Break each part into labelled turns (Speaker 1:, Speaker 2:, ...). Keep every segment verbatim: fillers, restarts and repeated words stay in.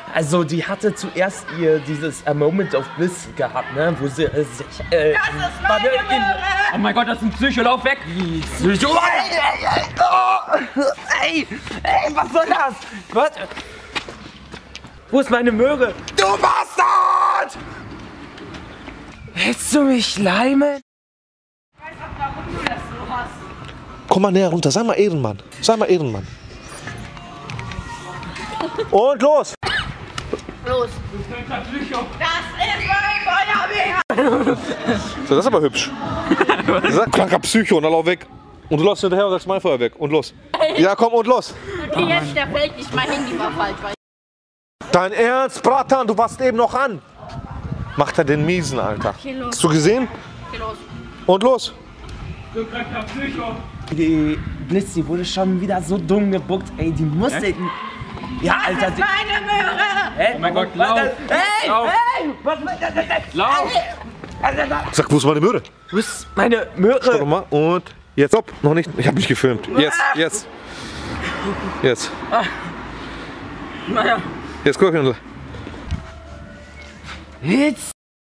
Speaker 1: Also die hatte zuerst ihr dieses A Moment of Bliss gehabt, ne? Wo sie äh, sich... Äh,
Speaker 2: Das ist meine Möhre!
Speaker 3: Oh mein Gott, das ist ein Psycho, lauf weg!
Speaker 1: Psycho. Ey, ey, ey, oh, ey, ey, was soll das? Was? Wo ist meine Möhre? Du Bastard! Willst du mich leimen?
Speaker 2: Ich weiß auch, warum du das so hast.
Speaker 4: Komm mal näher runter, sei mal Ehrenmann. Sei mal Ehrenmann. Und los!
Speaker 2: Los. Das ist mein Feuerwehr!
Speaker 4: So, das ist aber hübsch. Das ist ein kranker Psycho und dann lauf weg. Und du läufst hinterher und sagst mein Feuer weg. Und los. Ja, komm und los.
Speaker 2: Okay, jetzt der fällt nicht. Mein Handy war falsch. Weil
Speaker 4: Dein Ernst, Bratan, du warst eben noch an. Macht er den Miesen, Alter.
Speaker 2: Okay, los.
Speaker 4: Hast du gesehen?
Speaker 2: Okay, los.
Speaker 4: Und los.
Speaker 3: Du kranker Psycho.
Speaker 1: Die Blitz, die wurde schon wieder so dumm gebuckt. Ey, die musste...
Speaker 3: Hä?
Speaker 1: Ja,
Speaker 2: Das
Speaker 1: Alter.
Speaker 2: ist
Speaker 1: Die,
Speaker 2: meine Möhre!
Speaker 1: hey,
Speaker 3: Oh mein Gott, lauf!
Speaker 1: Hey,
Speaker 3: Lauf!
Speaker 1: hey! Was...
Speaker 3: Lauf!
Speaker 4: Sag, wo ist meine Möhre?
Speaker 1: Du bist meine
Speaker 4: Stopp
Speaker 1: Möhre.
Speaker 4: mal. Und jetzt. Stopp, noch nicht. Ich hab mich gefilmt. Jetzt, jetzt. Jetzt.
Speaker 3: Naja.
Speaker 4: Jetzt guck mal.
Speaker 1: Jetzt.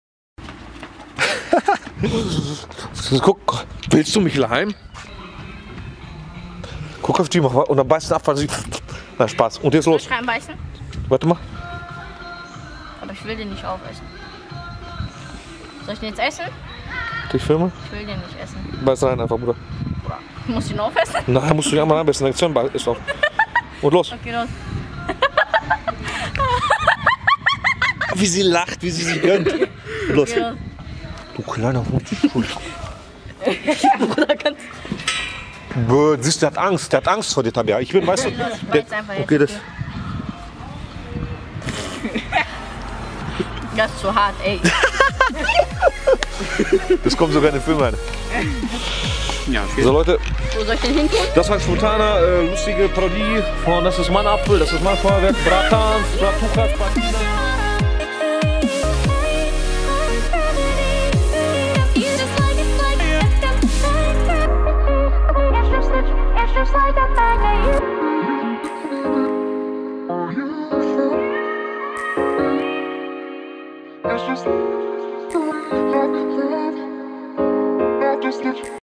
Speaker 4: Guck, willst du mich leimen? Guck auf die mal und dann beißt du ab, weil sie. Na, Spaß. Und jetzt
Speaker 2: Soll
Speaker 4: los.
Speaker 2: ich reinbeißen?
Speaker 4: Warte mal.
Speaker 2: Aber ich will den nicht aufessen. Soll ich den jetzt essen?
Speaker 4: Ich filme.
Speaker 2: Ich will den nicht essen.
Speaker 4: Beiß rein einfach, Bruder.
Speaker 2: Ich muss den aufessen?
Speaker 4: Nein, musst du nicht einmal anbeißen. Dann Zähne ist auf. Und los.
Speaker 2: Okay, los.
Speaker 4: Wie sie lacht, wie sie sich gönnt. Los.
Speaker 2: Okay, los.
Speaker 4: Du kleiner Hund.
Speaker 2: Bruder, kannst
Speaker 4: Bö, siehst du, der hat Angst. Der hat Angst vor dir, Tabea. Ich bin, weißt du.
Speaker 2: Ich beiß
Speaker 4: Der,
Speaker 2: einfach jetzt.
Speaker 4: okay, das.
Speaker 2: Das ist zu hart, ey.
Speaker 4: Das kommt sogar in den Film rein.
Speaker 3: Ja, okay.
Speaker 4: So, Leute.
Speaker 2: Wo soll ich den hin tun?
Speaker 4: Das war ein spontaner, äh, lustige Parodie von Das ist mein Apfel, das ist mein Feuerwerk, Bratans, Bratuchas, Patina.
Speaker 5: Just like a magnet. It's just